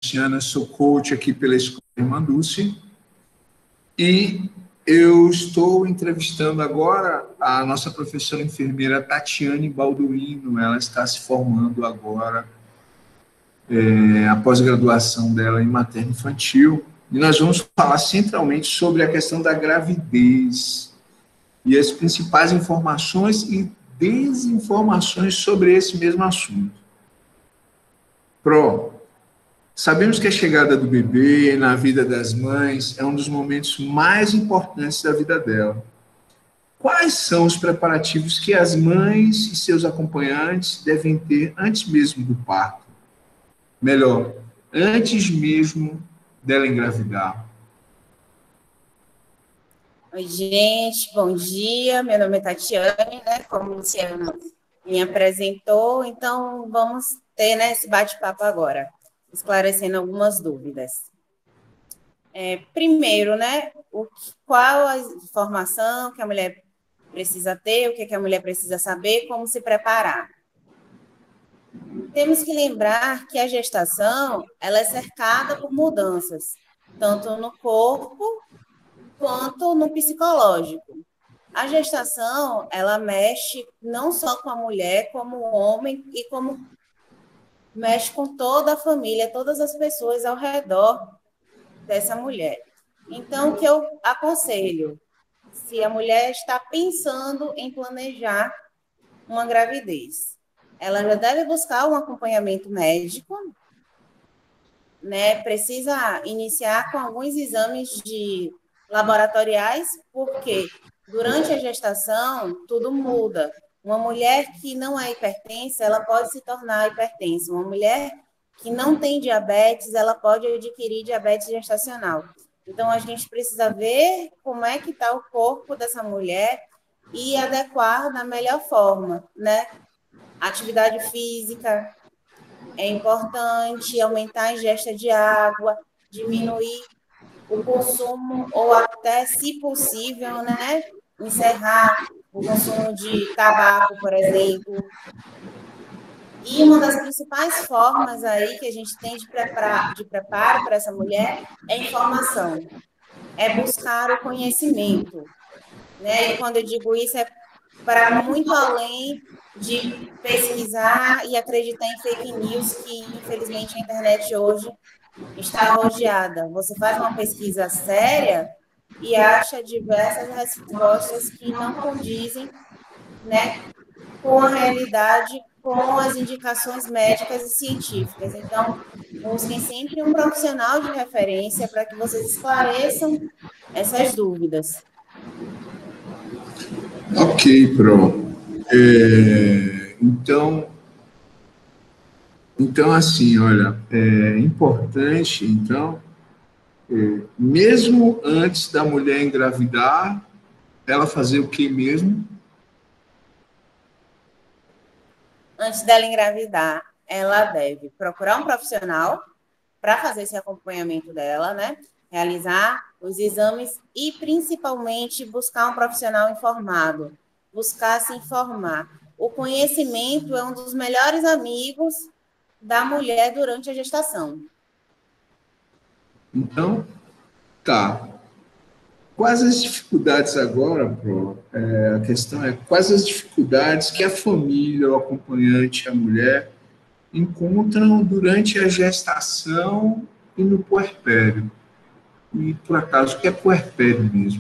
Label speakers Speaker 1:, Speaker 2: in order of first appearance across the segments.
Speaker 1: Luciana, sou coach aqui pela Escola Irmã Dulce e eu estou entrevistando agora a nossa professora enfermeira Tatiane Balduino. Ela está se formando agora, a pós-graduação dela em materno-infantil, e nós vamos falar centralmente sobre a questão da gravidez e as principais informações e desinformações sobre esse mesmo assunto. Sabemos que a chegada do bebê na vida das mães é um dos momentos mais importantes da vida dela. Quais são os preparativos que as mães e seus acompanhantes devem ter antes mesmo do parto? Melhor, antes mesmo dela engravidar.
Speaker 2: Oi, gente, bom dia. Meu nome é Tatiane, né? Como o Luciano me apresentou, então vamos ter, né, esse bate-papo agora, esclarecendo algumas dúvidas. Primeiro, né, qual a informação que a mulher precisa ter, o que a mulher precisa saber, como se preparar. Temos que lembrar que a gestação, ela é cercada por mudanças, tanto no corpo quanto no psicológico. A gestação, ela mexe não só com a mulher, como o homem, e como mexe com toda a família, todas as pessoas ao redor dessa mulher. Então, o que eu aconselho? Se a mulher está pensando em planejar uma gravidez, ela já deve buscar um acompanhamento médico, né? Precisa iniciar com alguns exames laboratoriais, porque durante a gestação tudo muda. Uma mulher que não é hipertensa, ela pode se tornar hipertensa. Uma mulher que não tem diabetes, ela pode adquirir diabetes gestacional. Então, a gente precisa ver como é que está o corpo dessa mulher e adequar da melhor forma, né? Atividade física é importante, aumentar a ingesta de água, diminuir o consumo ou até, se possível, né, encerrar o consumo de tabaco, por exemplo. E uma das principais formas aí que a gente tem de preparo para essa mulher é a informação, é buscar o conhecimento, né? E quando eu digo isso, é para muito além de pesquisar e acreditar em fake news, que infelizmente a internet hoje está rodeada. Você faz uma pesquisa séria e acha diversas respostas que não condizem, né, com a realidade, com as indicações médicas e científicas. Então, busquem sempre um profissional de referência para que vocês esclareçam essas dúvidas.
Speaker 1: Ok, Então, assim, olha, é importante, então, mesmo antes da mulher engravidar, ela fazer o que mesmo?
Speaker 2: Antes dela engravidar, ela deve procurar um profissional para fazer esse acompanhamento dela, né? Realizar os exames e, principalmente, buscar um profissional informado, buscar se informar. O conhecimento é um dos melhores amigos da mulher durante a gestação.
Speaker 1: Então, tá. Quais as dificuldades agora, a questão é quais as dificuldades que a família, o acompanhante, a mulher, encontram durante a gestação e no puerpério? E, por acaso, o que é puerpério mesmo?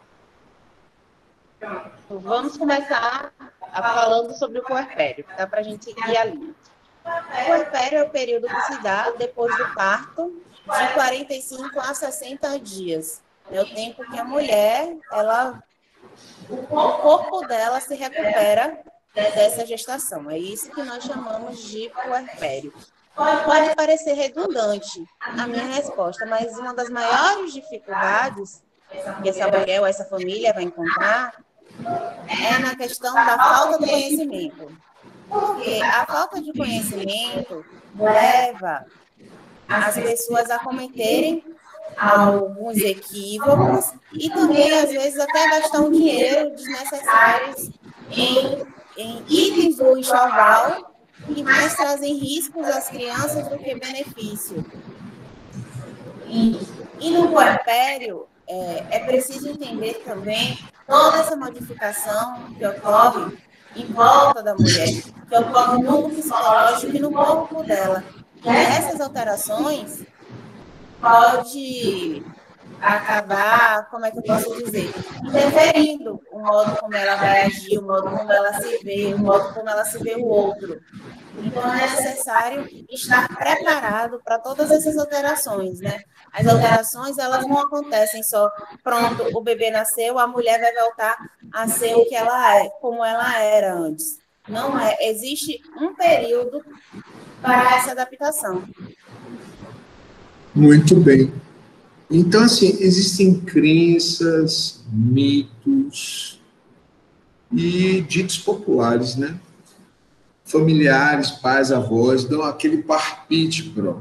Speaker 2: Vamos começar falando sobre o puerpério, dá para a gente seguir ali. O puerpério é o período que se dá depois do parto, de 45 a 60 dias. É o tempo que a mulher, o corpo dela se recupera dessa gestação. É isso que nós chamamos de puerpério. Pode parecer redundante a minha resposta, mas uma das maiores dificuldades que essa mulher ou essa família vai encontrar é na questão da falta do conhecimento. Porque a falta de conhecimento leva as pessoas a cometerem alguns equívocos e também, às vezes, até gastar um dinheiro desnecessário em itens do enxoval que mais trazem riscos às crianças do que benefício. E no puerpério, é preciso entender também toda essa modificação que ocorre em volta da mulher, que ocorre no psicológico e no corpo dela. E essas alterações pode acabar, como é que eu posso dizer, interferindo o modo como ela vai agir, o modo como ela se vê, o modo como ela se vê o outro. Então, é necessário estar preparado para todas essas alterações, né? As alterações, elas não acontecem só, pronto, o bebê nasceu, a mulher vai voltar a ser o que ela é, como ela era antes. Não é, existe um período para essa adaptação.
Speaker 1: Muito bem. Então, assim, existem crenças, mitos e ditos populares, né? Familiares, pais, avós, dão aquele parpite, pro.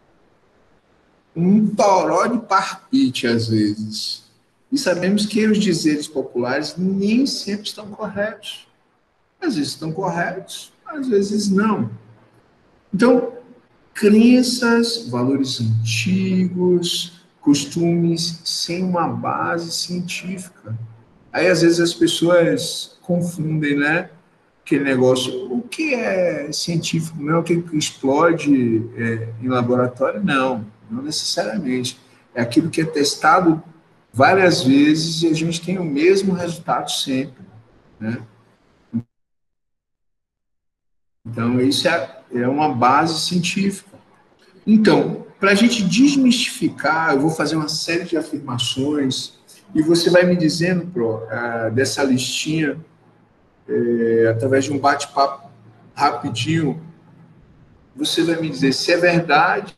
Speaker 1: Um toró de parpite, às vezes. E sabemos que os dizeres populares nem sempre estão corretos. Às vezes estão corretos, às vezes não. Então, crenças, valores antigos, costumes sem uma base científica. Aí, às vezes, as pessoas confundem, né? Aquele negócio, o que é científico mesmo, o que explode em laboratório? Não, não necessariamente. É aquilo que é testado várias vezes e a gente tem o mesmo resultado sempre, né? Então, isso é uma base científica. Então, para a gente desmistificar, eu vou fazer uma série de afirmações e você vai me dizendo, Pro, dessa listinha, através de um bate-papo rapidinho, você vai me dizer se é verdade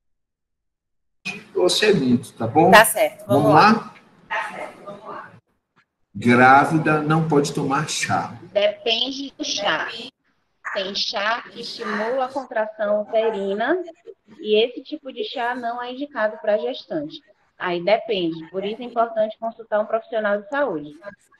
Speaker 1: ou se é mito, tá bom?
Speaker 2: Tá certo, vamos lá.
Speaker 1: Grávida não pode tomar chá.
Speaker 2: Depende do chá. Tem chá que estimula a contração uterina e esse tipo de chá não é indicado para gestante. Aí depende, por isso é importante consultar um profissional de saúde.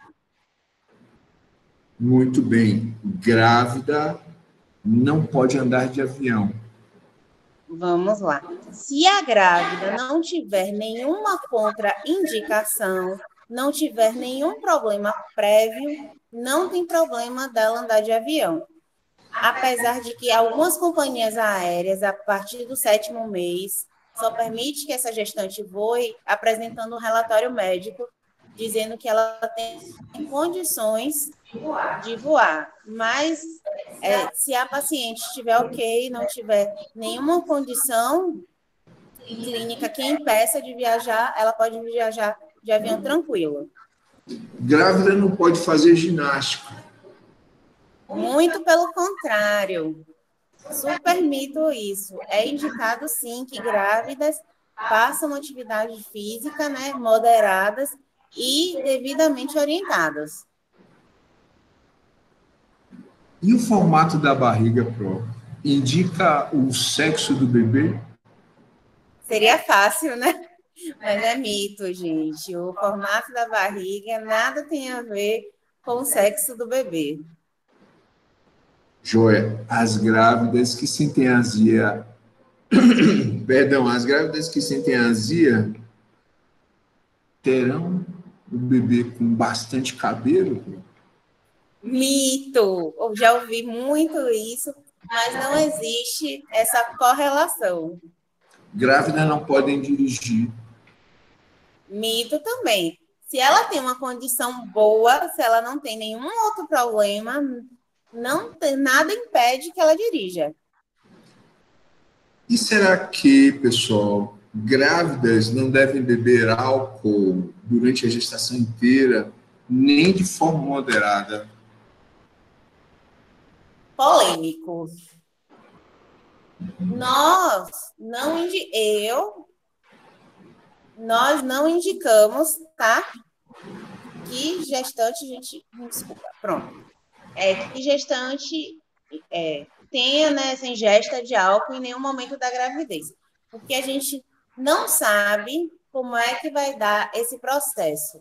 Speaker 1: Muito bem. Grávida não pode andar de avião.
Speaker 2: Vamos lá. Se a grávida não tiver nenhuma contraindicação, não tiver nenhum problema prévio, não tem problema dela andar de avião. Apesar de que algumas companhias aéreas, a partir do 7º mês, só permite que essa gestante voe apresentando um relatório médico dizendo que ela tem condições de voar. Mas se a paciente estiver ok, não tiver nenhuma condição clínica que impeça de viajar, ela pode viajar de avião tranquilo.
Speaker 1: Grávida não pode fazer ginástica.
Speaker 2: Muito pelo contrário. Super mito isso. É indicado, sim, que grávidas façam atividade física, né, moderadas e devidamente orientadas.
Speaker 1: E o formato da barriga, Pro? Indica o sexo do bebê?
Speaker 2: Seria fácil, né? Mas é mito, gente. O formato da barriga nada tem a ver com o sexo do bebê.
Speaker 1: Joia, as grávidas que sentem azia, perdão, as grávidas que sentem azia terão o bebê com bastante cabelo?
Speaker 2: Mito! Eu já ouvi muito isso, mas não existe essa correlação.
Speaker 1: Grávida não podem dirigir.
Speaker 2: Mito também. Se ela tem uma condição boa, se ela não tem nenhum outro problema, não tem, nada impede que ela dirija.
Speaker 1: E será que, pessoal, grávidas não devem beber álcool durante a gestação inteira, nem de forma moderada?
Speaker 2: Polêmico. Nós não indicamos, tá? Que gestante, desculpa, pronto. Que gestante tenha, né, essa ingesta de álcool em nenhum momento da gravidez. Porque a gente não sabe como é que vai dar esse processo.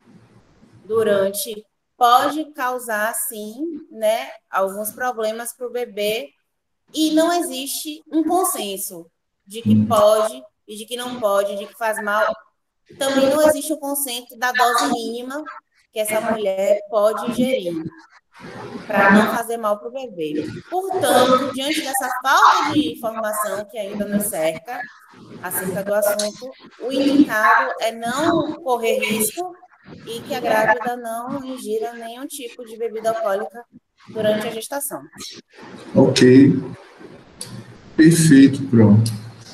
Speaker 2: Pode causar, sim, né, alguns problemas para o bebê e não existe um consenso. de que pode e de que não pode, de que faz mal. Também não existe o conceito da dose mínima que essa mulher pode ingerir para não fazer mal para o bebê. Portanto, diante dessa falta de informação que ainda nos cerca acerca do assunto, o indicado é não correr risco e que a grávida não ingira nenhum tipo de bebida alcoólica durante a gestação.
Speaker 1: Ok, perfeito, pronto.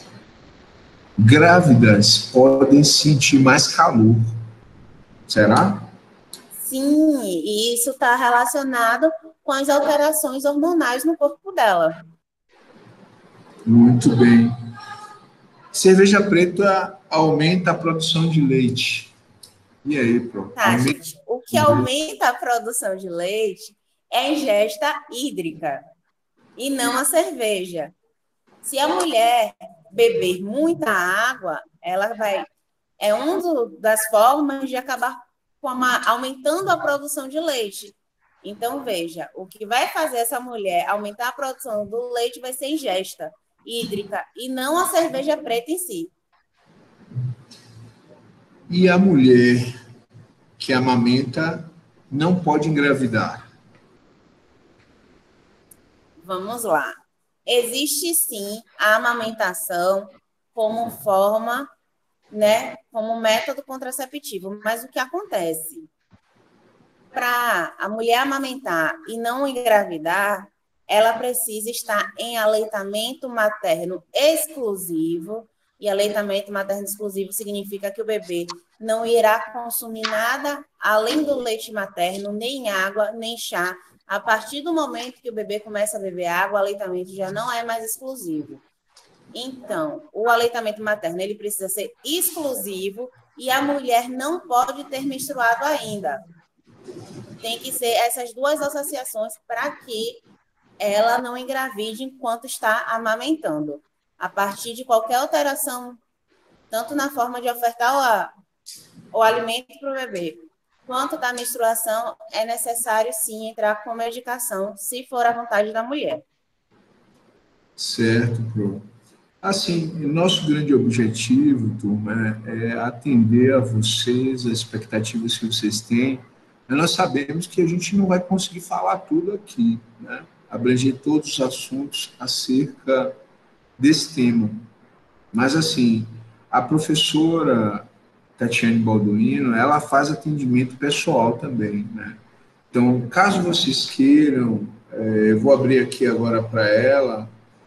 Speaker 1: Grávidas podem sentir mais calor, será?
Speaker 2: Sim, e isso está relacionado com as alterações hormonais no corpo dela.
Speaker 1: Muito bem. Cerveja preta aumenta a produção de leite. E aí, pronto?
Speaker 2: Tá, gente, o que aumenta a produção de leite é a ingesta hídrica e não a cerveja. Se a mulher beber muita água, ela vai. É uma das formas de acabar aumentando a produção de leite. Então, veja, o que vai fazer essa mulher aumentar a produção do leite vai ser ingesta hídrica e não a cerveja preta em si.
Speaker 1: E a mulher que amamenta não pode engravidar?
Speaker 2: Vamos lá. Existe sim a amamentação como forma, né, como método contraceptivo, mas o que acontece? Para a mulher amamentar e não engravidar, ela precisa estar em aleitamento materno exclusivo, e aleitamento materno exclusivo significa que o bebê não irá consumir nada além do leite materno, nem água, nem chá. A partir do momento que o bebê começa a beber água, o aleitamento já não é mais exclusivo. Então, o aleitamento materno ele precisa ser exclusivo e a mulher não pode ter menstruado ainda. Tem que ser essas duas associações para que ela não engravide enquanto está amamentando. A partir de qualquer alteração, tanto na forma de ofertar o alimento para o bebê, quanto da menstruação, é necessário sim entrar com medicação, se for a vontade da mulher.
Speaker 1: Certo, Pro. Assim, nosso grande objetivo, turma, é atender a vocês, as expectativas que vocês têm. Nós sabemos que a gente não vai conseguir falar tudo aqui, né? Abranger todos os assuntos acerca desse tema. Mas, assim, a professora Tatiane Balduino, ela faz atendimento pessoal também, né? Então, caso vocês queiram, eu vou abrir aqui agora para ela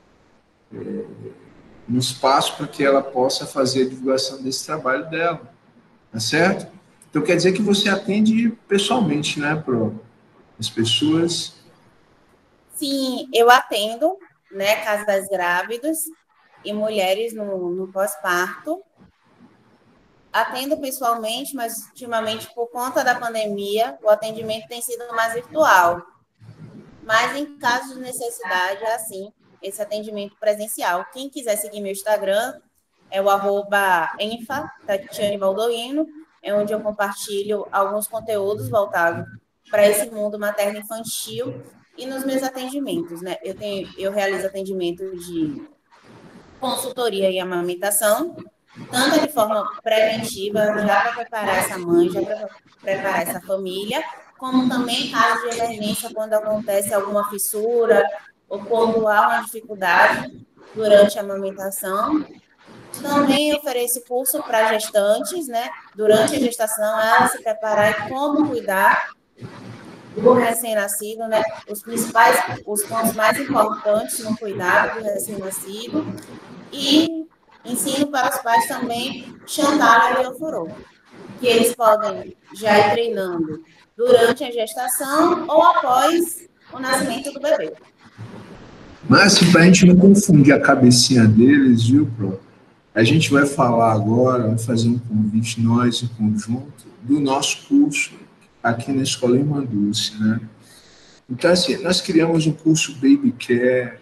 Speaker 1: um espaço para que ela possa fazer a divulgação desse trabalho dela, tá certo? Então, quer dizer que você atende pessoalmente, né, Pro? As pessoas...
Speaker 2: Sim, eu atendo, né, casais grávidos e mulheres no pós-parto. Atendo pessoalmente, mas ultimamente, por conta da pandemia, o atendimento tem sido mais virtual. Mas em caso de necessidade, é assim, esse atendimento presencial. Quem quiser seguir meu Instagram é o @enfa, Tatiane Baldoino, é onde eu compartilho alguns conteúdos voltados para esse mundo materno-infantil e nos meus atendimentos, né? Eu realizo atendimento de consultoria e amamentação, tanto de forma preventiva, já para preparar essa mãe, já para preparar essa família, como também em caso de emergência, quando acontece alguma fissura ou quando há uma dificuldade durante a amamentação. Também ofereço curso para gestantes, né? Durante a gestação, ela se preparar e como cuidar do recém-nascido, né? Os pontos mais importantes no cuidado do recém-nascido. E ensino para os pais também Chantal e Leoforô, que eles podem já ir treinando durante a gestação ou após o nascimento do bebê.
Speaker 1: Mas, assim, para a gente não confundir a cabecinha deles, viu, Pro? A gente vai falar agora, vai fazer um convite, nós em conjunto, do nosso curso aqui na Escola Irmã Dulce, né? Então, assim, nós criamos um curso Baby Care,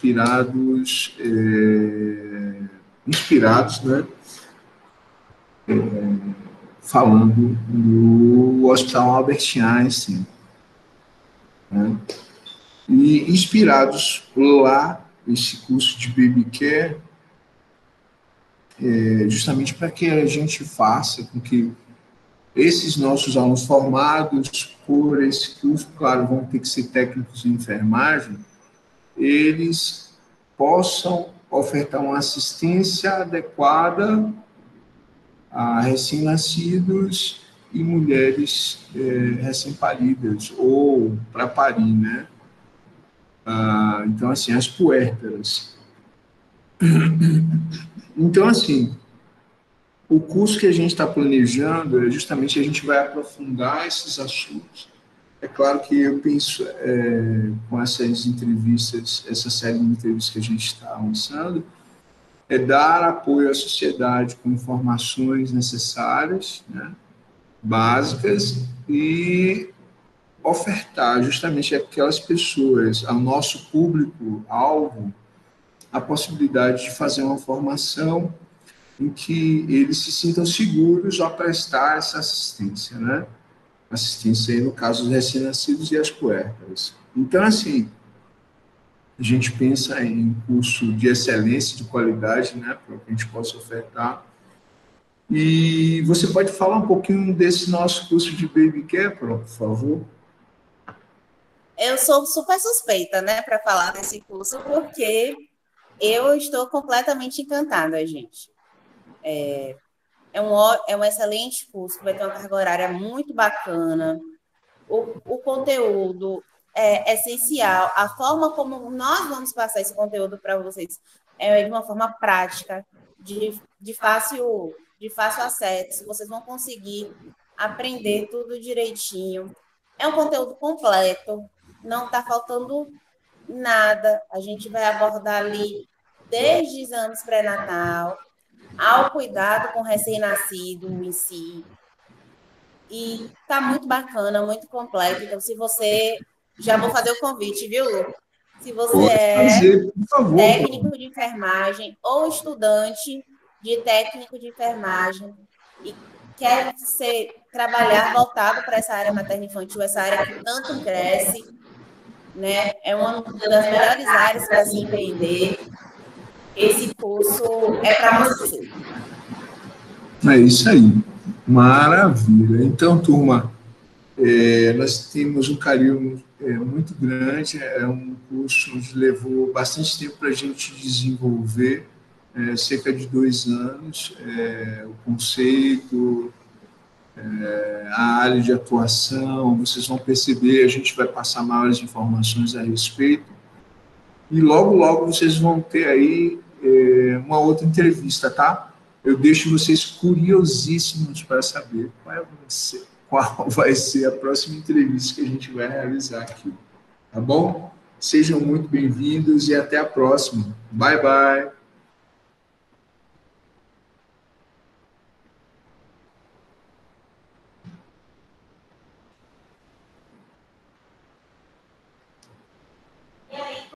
Speaker 1: inspirados, né? Falando do Hospital Albert Einstein, né? E inspirados lá, esse curso de Baby Care, justamente para que a gente faça com que esses nossos alunos formados por esse curso, claro, vão ter que ser técnicos de enfermagem, eles possam ofertar uma assistência adequada a recém-nascidos e mulheres recém-paridas, ou para parir, né? Então, assim, as puérperas. Então, assim, o curso que a gente está planejando é justamente a gente vai aprofundar esses assuntos. É claro que eu penso, com essas entrevistas, essa série de entrevistas que a gente está lançando, é dar apoio à sociedade com informações necessárias, né, básicas, e ofertar justamente àquelas pessoas, ao nosso público-alvo, a possibilidade de fazer uma formação em que eles se sintam seguros ao prestar essa assistência, né? Assistência aí, no caso, dos recém-nascidos e as puérperas. Então, assim, a gente pensa em curso de excelência, de qualidade, né, para que a gente possa ofertar. E você pode falar um pouquinho desse nosso curso de Baby Care, por favor?
Speaker 2: Eu sou super suspeita, né, para falar desse curso, porque eu estou completamente encantada, gente. É um excelente curso, que vai ter uma carga horária muito bacana. O conteúdo é essencial. A forma como nós vamos passar esse conteúdo para vocês é de uma forma prática, de fácil acesso. Vocês vão conseguir aprender tudo direitinho. É um conteúdo completo, não está faltando nada. A gente vai abordar ali desde exames pré-natal ao cuidado com o recém-nascido em si. E tá muito bacana, muito completo. Então, se você... Já vou fazer o convite, viu, Lu? Se você
Speaker 1: fazer, por favor,
Speaker 2: técnico de enfermagem ou estudante de técnico de enfermagem e quer trabalhar voltado para essa área materno-infantil, essa área que tanto cresce, né? É uma das melhores áreas para se empreender. Esse curso é para você.
Speaker 1: É isso aí. Maravilha. Então, turma, nós temos um carinho muito grande, é um curso que levou bastante tempo para a gente desenvolver, cerca de 2 anos, o conceito, a área de atuação, vocês vão perceber, a gente vai passar maiores informações a respeito, e logo, logo vocês vão ter aí uma outra entrevista, tá? Eu deixo vocês curiosíssimos para saber qual vai ser a próxima entrevista que a gente vai realizar aqui. Tá bom? Sejam muito bem-vindos e até a próxima. Bye, bye.